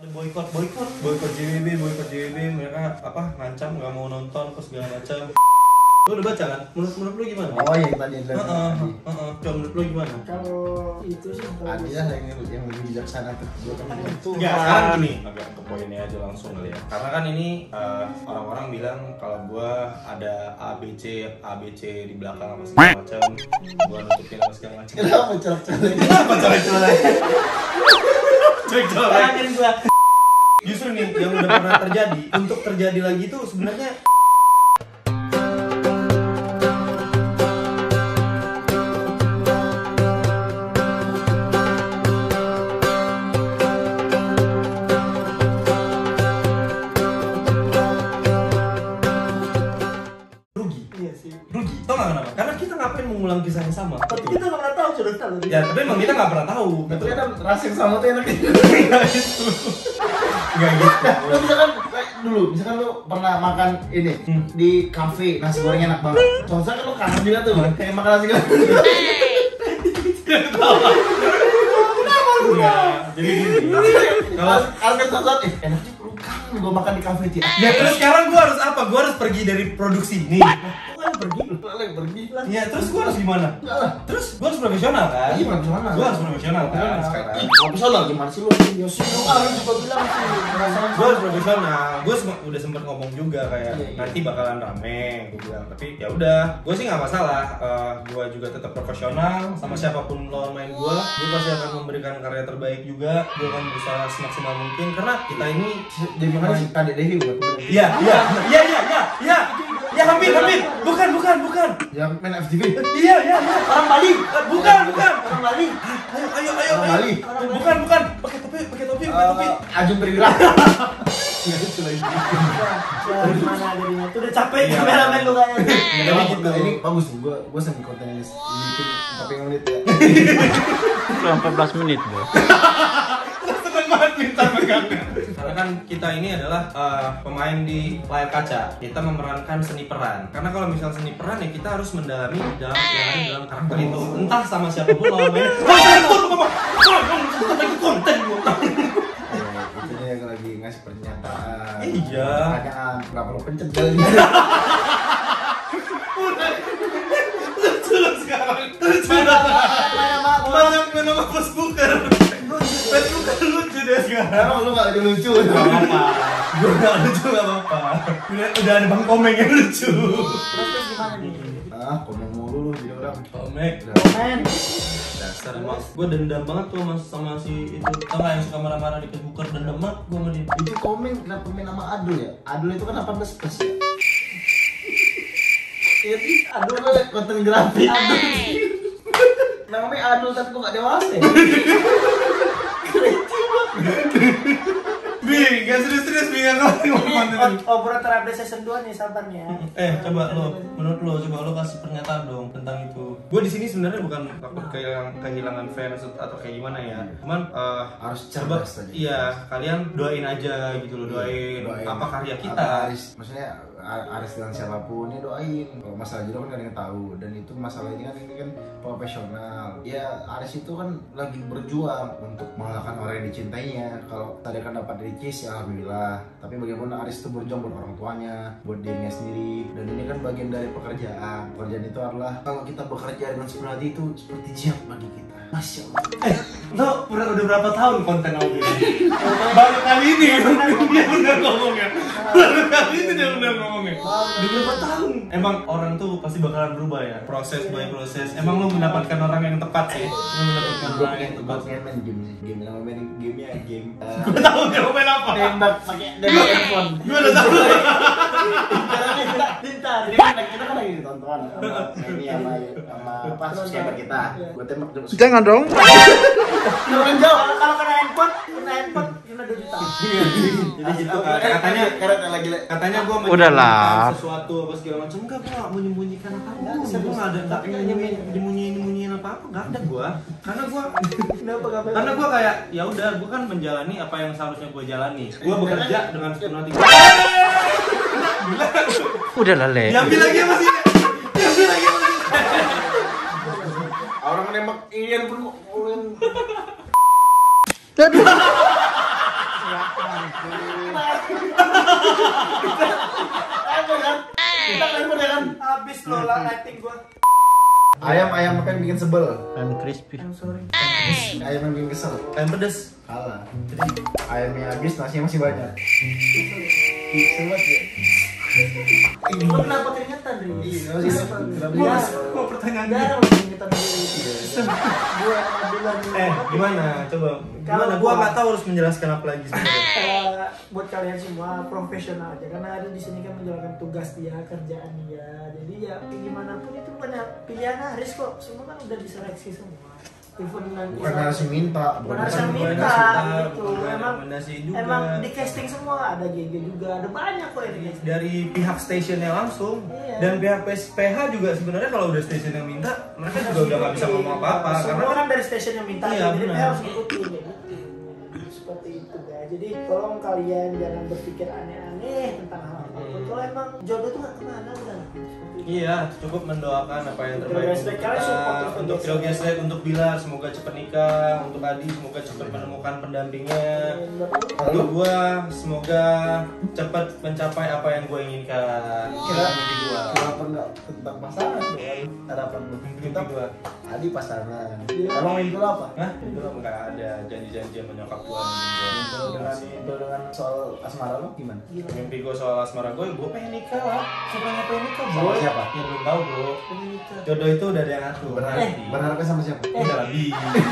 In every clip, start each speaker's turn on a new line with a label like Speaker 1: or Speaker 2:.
Speaker 1: boykot JWB, mereka apa ngancam nggak mau nonton apa segala macam. Lu udah baca kan? Menurut lu gimana?
Speaker 2: Oh yang tadi
Speaker 1: Coba menurut lu gimana?
Speaker 3: Kalau itu sih
Speaker 2: ada yang lebih bijaksana tuh.
Speaker 3: itu
Speaker 1: Ya sekarang gini, agak ke poinnya aja langsung kali ya. Karena kan ini orang-orang bilang kalau gua ada ABC di belakang apa segala macam, gua nutupin apa segala macam.
Speaker 2: Kenapa colek-colek?
Speaker 1: Kenapa colek-colek?
Speaker 3: tangan gua.
Speaker 1: Justru nih yang udah pernah terjadi, untuk terjadi lagi tuh sebenarnya rugi. Tau gak kenapa? Karena kita ngapain mengulang kisah yang sama?
Speaker 3: Tapi kita nggak pernah tahu cerita lu.
Speaker 1: Ya, tapi emang kita nggak pernah tahu.
Speaker 2: Tapi kan rasa yang sama tuh enak.
Speaker 1: Nggak gitu.
Speaker 2: Lu misalkan lu pernah makan ini di kafe nasi goreng enak banget. Soalnya kan lu kangen juga tuh kayak makan nasi goreng.
Speaker 1: Ya, jadi gini. Kalau
Speaker 2: Alkan sosok enak juga lu kangen gua makan di kafe itu.
Speaker 1: ya terus sekarang gua harus apa? Gua harus pergi dari produksi ini.
Speaker 2: Lu pergi.
Speaker 1: Ya terus gua harus gimana?
Speaker 2: Enggak lah.
Speaker 1: Terus gua harus profesional kan?
Speaker 2: Iya, profesional.
Speaker 1: Gua harus profesional kan sekarang.
Speaker 2: Profesional gimana sih lu? Yosi lu harus juga bilang sih.
Speaker 1: Gue harus profesional. Gue udah sempet ngomong juga kayak
Speaker 2: Iya.
Speaker 1: nanti bakalan rame. Gue bilang tapi ya udah. Gue sih nggak masalah. Gue juga tetap profesional sama siapapun lawan main gue. Gue pasti akan memberikan karya terbaik juga. Gue akan berusaha semaksimal mungkin karena kita ini.
Speaker 2: Jadi gimana sih Kadek Devi buat?
Speaker 1: Iya. Ya hampir. Bukan.
Speaker 2: Yang main FTV.
Speaker 1: Iya.
Speaker 3: Orang Bali.
Speaker 1: Bukan.
Speaker 3: Orang Bali.
Speaker 1: Ayo.
Speaker 2: Orang Bali.
Speaker 1: Bukan. Pakai topi.
Speaker 2: Ajung Perwira.
Speaker 1: Nggak itu lagi.
Speaker 3: Gimana jadinya? Tuh udah capek
Speaker 1: Iya.
Speaker 3: kameramen lu kayaknya.
Speaker 1: Jadi gitu.
Speaker 2: Ini bagus nih, gua sambil konten ini bikin 40 menit ya.
Speaker 4: 14 menit, Bos.
Speaker 1: Seneng banget minta megangnya. Karena kan kita ini adalah pemain di layar kaca. Kita memerankan seni peran. Karena kalau misal seni peran ya kita harus mendalami dalam yang ada dalam karakter itu. Entah sama siapapun lawan mainnya. Konten
Speaker 2: Itu dia yang lagi ngasih pernyataan.
Speaker 1: Iya.
Speaker 2: Pertanyaan berapa lo pencet kali.
Speaker 1: Lucu sekarang. Banyak nama Facebooker. Facebooker lucu deh sekarang.
Speaker 2: Emang lu gak lucu?
Speaker 1: Gak apa-apa. Gue gak lucu gak apa-apa. Udah ada Bang Komeng yang lucu.
Speaker 3: Terus gimana nih?
Speaker 2: Komen mulu lu jadi orang.
Speaker 1: Komeng.
Speaker 3: Komen.
Speaker 1: Dasar emang gue dendam banget tuh sama si itu. Tau gak yang suka marah-marah di Facebooker, dendam banget gue sama dia.
Speaker 2: Itu komen kenapa komen nama Adul ya? Adul itu kan 18 plus ya? Iya sih, Adul kan konten grafis. Namanya Adul tapi kok gak dewasa ya?
Speaker 1: Bing, gak serius-serius Bing, gak ngomong.
Speaker 3: Operator update season 2 nih, sabar nih ya.
Speaker 1: Coba menurut lo kasih pernyataan dong tentang itu. Gue di sini sebenarnya bukan takut kehilangan fans atau kayak gimana ya. Cuman
Speaker 2: Harus
Speaker 1: coba,
Speaker 2: cerdas aja.
Speaker 1: iya kalian doain aja gitu loh, doain apa karya kita.
Speaker 2: Maksudnya Aris dengan siapapun ya doain. Kalau masalah jodoh kan gak ada yang tahu dan itu masalah ini kan profesional. Ya Aris itu kan lagi berjuang untuk mengalahkan orang yang dicintainya. Kalau tadi kan dapat dari Cis ya alhamdulillah. Tapi bagaimana Aris itu berjuang buat orang tuanya, buat dirinya sendiri. Dan ini kan bagian dari pekerjaan. Pekerjaan itu adalah kalau kita bekerja dengan sepenuh hati itu seperti jihad bagi kita. Masya Allah.
Speaker 1: Lo udah berapa tahun konten audio ini? Baru kali ini dia bener ngomongnya. Baru kali ini dia bener ngomongnya. Udah berapa tahun? Emang orang tuh pasti bakalan berubah ya. Proses by proses. Emang lo mendapatkan orang yang tepat sih. Lo mendapatkan orang yang tepat.
Speaker 2: Gue main game sih. Game yang main gamenya game.
Speaker 1: Gue tahu dia mau main apa.
Speaker 3: Tembak pakai handphone.
Speaker 1: Gue udah tahu.
Speaker 3: Pintar.
Speaker 2: Jadi kan kita kan lagi ditonton ini sama apa subscriber kita. Gue tembak terus.
Speaker 4: Jangan dong.
Speaker 2: Jangan jauh.
Speaker 3: Kalau kena handphone, kena 2 juta.
Speaker 1: Jadi gitu katanya gue
Speaker 4: Udahlah.
Speaker 1: sesuatu apa segala macam. Enggak, gue gak menyembunyikan apa-apa. Gue gak ada nyembunyiin apa-apa. Gak ada gue. Karena gue kayak ya udah, gue kan menjalani apa yang seharusnya gue jalani. Gue bekerja dengan sepenuh hati.
Speaker 4: Udahlah, Le.
Speaker 1: Diambil lagi sama sih.
Speaker 2: Orang nembak ingin pun ulun.
Speaker 4: Aduh.
Speaker 3: Kita main udah kan habis lo lah lighting gua.
Speaker 2: Ayam apa yang bikin sebel?
Speaker 4: Ayam crispy.
Speaker 3: I'm sorry.
Speaker 2: Ayam yang bikin kesel.
Speaker 1: Ayam pedes.
Speaker 2: Kalah. Jadi ayamnya habis, nasinya masih banyak. Sebat ya.
Speaker 3: Gua kenapa keringetan Ri?
Speaker 2: Iya, kenapa
Speaker 3: Ya,
Speaker 1: Kok pertanyaan
Speaker 3: darah lo keringetan diri. Gua bilang
Speaker 1: Gimana? Coba. Gimana? Gua nggak tahu harus menjelaskan apa lagi sebenarnya.
Speaker 3: buat kalian semua profesional aja karena ada di sini kan menjalankan tugas dia, kerjaan dia. Jadi ya gimana pun itu bukan pilihan Haris kok. Semua kan udah diseleksi semua. Even nanti
Speaker 2: Bukan harus minta,
Speaker 3: bukan harus minta gitu. Emang di casting semua ada GG juga, ada banyak kok yang di casting.
Speaker 1: Dari pihak stasiunnya langsung.
Speaker 3: Iya.
Speaker 1: Dan pihak PH juga sebenarnya kalau udah stasiun yang minta, mereka juga udah nggak bisa ngomong apa-apa karena
Speaker 3: semua orang dari stasiun yang minta,
Speaker 1: Iya,
Speaker 3: jadi
Speaker 1: benar.
Speaker 3: harus ngikutin kayak gitu. Seperti itu ya. Jadi tolong kalian jangan berpikir aneh-aneh tentang hal apapun. Kalau emang jodoh tuh gak kemana udah.
Speaker 1: iya, cukup mendoakan apa yang
Speaker 3: Trio
Speaker 1: terbaik
Speaker 3: Gesrek,
Speaker 1: untuk
Speaker 3: kalian
Speaker 1: kita,
Speaker 3: support terus
Speaker 1: untuk Trio Gesrek, untuk Bilar semoga cepat nikah, untuk Adi semoga cepat menemukan pendampingnya, untuk gua semoga cepat mencapai apa yang gua inginkan. Mimpi gua.
Speaker 2: Kenapa enggak tentang pasangan dong? Harapan lu.
Speaker 1: Mimpi gua.
Speaker 2: Adi pasangan. Emang mimpi lu apa?
Speaker 1: Hah? Itu nggak ada janji-janji sama nyokap gua.
Speaker 2: Dengan soal asmara lu gimana?
Speaker 1: Mimpi gua soal asmara gua pengen nikah lah. Siapa yang pengen nikah?
Speaker 2: Sama siapa?
Speaker 1: Ya belum tahu bro. Jodoh itu udah ada yang ngatur.
Speaker 2: Berharapnya sama siapa?
Speaker 1: Udah lebih.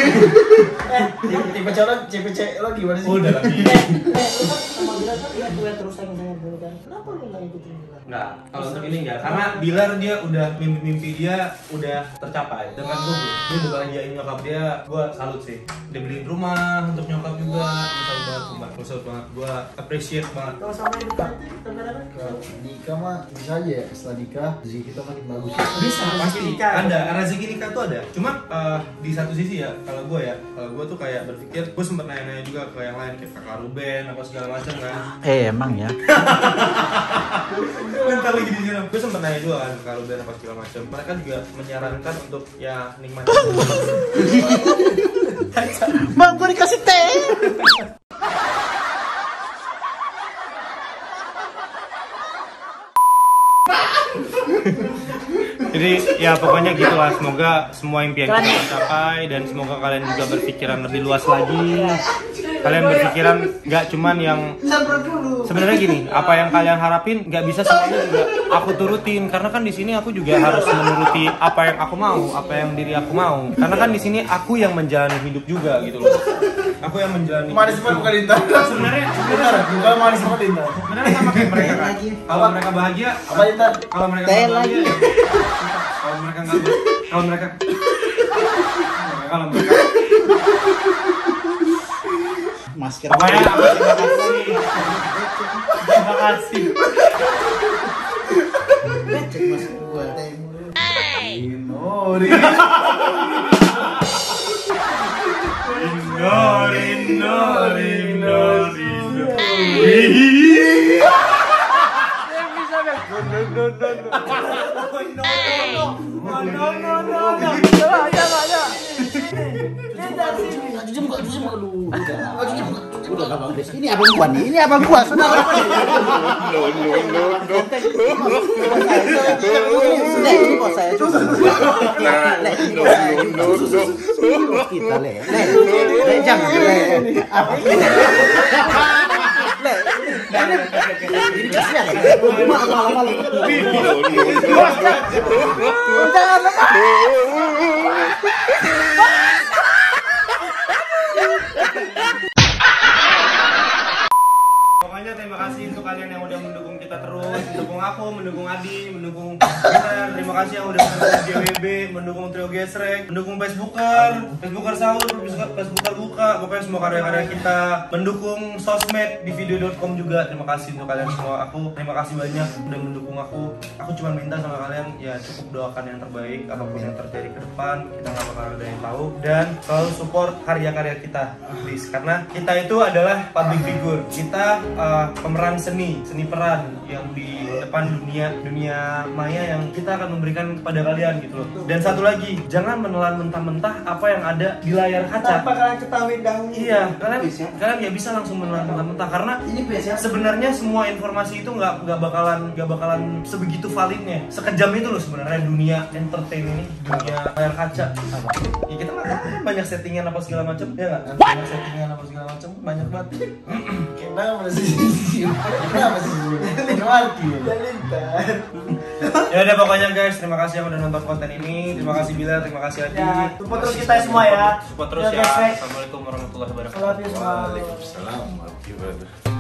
Speaker 2: Tipe cowok, tipe lo gimana sih?
Speaker 1: Udah lebih.
Speaker 3: Lu kan sama Bilar kan ya gue terus sayang-sayang dulu kan. Kenapa lu gak ikutin Bilar?
Speaker 1: Enggak, kalau untuk ini enggak. Karena Bilar dia udah mimpi dia udah tercapai. Dengan gue belum. Dia udah bahagiain nyokap dia. Gue salut sih. Dia beliin rumah untuk nyokap juga. Gue salut banget. Gue appreciate banget.
Speaker 3: Kalau sama yang depan itu kamera kan?
Speaker 2: Kalau nikah mah bisa aja ya. Setelah nikah rezeki kita makin bagus.
Speaker 1: Bisa pasti
Speaker 3: nikah.
Speaker 1: ada rezeki nikah tuh ada. Cuma di satu sisi ya, kalau gue tuh kayak berpikir, gue sempet nanya-nanya juga ke yang lain kayak kakak Ruben apa segala macam kan.
Speaker 4: Emang ya.
Speaker 1: Bentar lagi di sini. Gue sempet nanya juga kan ke kakak Ruben apa segala macam. Mereka juga menyarankan untuk ya nikmati.
Speaker 4: Bang, gue dikasih teh. Jadi ya pokoknya gitu lah, semoga semua impian kita tercapai dan semoga kalian juga berpikiran lebih luas lagi. Kalian berpikiran nggak cuman yang sebenarnya gini, apa yang kalian harapin nggak bisa semuanya juga aku turutin karena kan di sini aku juga harus menuruti apa yang aku mau, apa yang diri aku mau. Karena kan di sini aku yang menjalani hidup juga gitu loh. Aku yang menjalani.
Speaker 2: Manis banget bukan Intan.
Speaker 1: Sebenarnya
Speaker 2: Bukan manis banget Intan.
Speaker 1: sebenarnya sama kayak mereka kan. Kalau mereka bahagia,
Speaker 2: Apa Intan?
Speaker 1: kalau mereka nggak bahagia, ya. Kalau mereka nggak, kalau mereka
Speaker 4: Masker.
Speaker 1: pokoknya aku terima kasih.
Speaker 4: Cek masker gua. Udah Bang Des. Ini abang gua nih. Ini abang gua. Saudara gua nih. Ini kok saya coba. Kita le. Le jangan le. Apa ini? Le. Ini kasihan. Malam-malam. Jangan lepas.
Speaker 1: Pokoknya terima kasih untuk kalian yang udah mendukung kita terus, mendukung aku, mendukung Adi, mendukung kita. Terima kasih yang udah mendukung JWB, mendukung Trio Gesrek, mendukung Facebooker sahur, Facebooker buka, pokoknya semua karya-karya kita, mendukung sosmed di video.com juga. Terima kasih untuk kalian semua. Terima kasih banyak udah mendukung aku. Aku cuma minta sama kalian ya cukup doakan yang terbaik apapun yang terjadi ke depan. Kita nggak bakal ada yang tahu dan selalu support karya-karya kita, please. Karena kita itu adalah public figure. Kita pemeran seni peran yang di depan dunia maya yang kita akan memberi
Speaker 4: berikan kepada kalian gitu loh. Dan satu lagi, jangan menelan mentah-mentah apa yang ada di layar kaca.
Speaker 3: Tanpa kalian ketahui dahulu.
Speaker 4: Iya, kalian nggak bisa langsung menelan mentah-mentah karena
Speaker 3: Ini biasanya
Speaker 4: sebenarnya semua informasi itu nggak bakalan sebegitu validnya. Sekejam itu loh sebenarnya dunia entertain ini, dunia layar kaca. Apa? Ya kita mah banyak settingan apa segala macam, ya nggak? Banyak settingan apa segala macam, banyak banget.
Speaker 2: Kenapa sih? Kenapa sih? Kenapa?
Speaker 4: Ya udah pokoknya guys, terima kasih yang udah nonton konten ini. Terima kasih Bila, terima kasih Adi.
Speaker 3: Ya, support terus kita semua ya.
Speaker 4: Support terus ya.
Speaker 3: guys.
Speaker 4: Assalamualaikum warahmatullahi wabarakatuh.
Speaker 3: I love you semua.
Speaker 2: Waalaikumsalam warahmatullahi wabarakatuh.